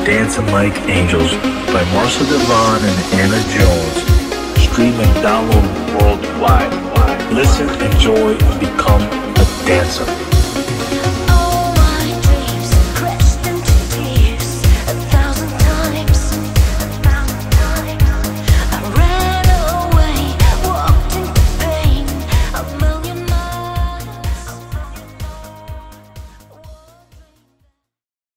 Dancing Like Angels by Marcia Devon and Anna Jones. Stream and download worldwide. Listen, enjoy, and become a dancer.